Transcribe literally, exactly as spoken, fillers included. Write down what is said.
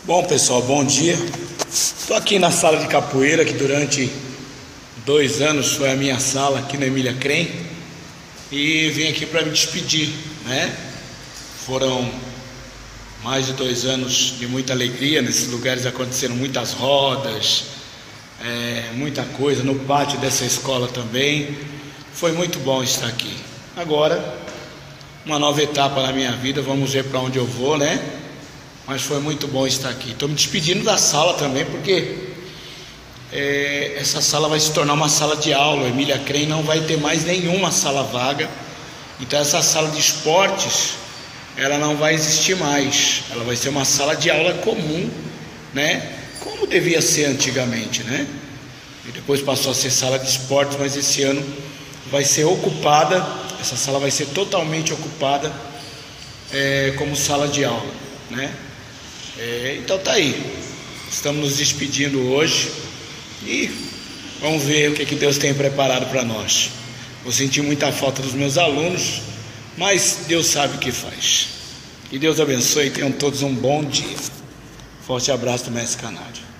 Bom, pessoal, bom dia. Estou aqui na sala de capoeira, que durante dois anos foi a minha sala aqui na Emília Crem, e vim aqui para me despedir, né? Foram mais de dois anos de muita alegria. Nesses lugares aconteceram muitas rodas, é, muita coisa, no pátio dessa escola também. Foi muito bom estar aqui. Agora, uma nova etapa na minha vida, vamos ver para onde eu vou, né? Mas foi muito bom estar aqui. Estou me despedindo da sala também, porque é, essa sala vai se tornar uma sala de aula. A Emília Crem não vai ter mais nenhuma sala vaga. Então essa sala de esportes, ela não vai existir mais. Ela vai ser uma sala de aula comum, né? Como devia ser antigamente, né? E depois passou a ser sala de esportes, mas esse ano vai ser ocupada. Essa sala vai ser totalmente ocupada é, como sala de aula, né? É, então tá aí, estamos nos despedindo hoje e vamos ver o que, que Deus tem preparado para nós. Vou sentir muita falta dos meus alunos, mas Deus sabe o que faz. Que Deus abençoe e tenham todos um bom dia. Forte abraço do Mestre Canário.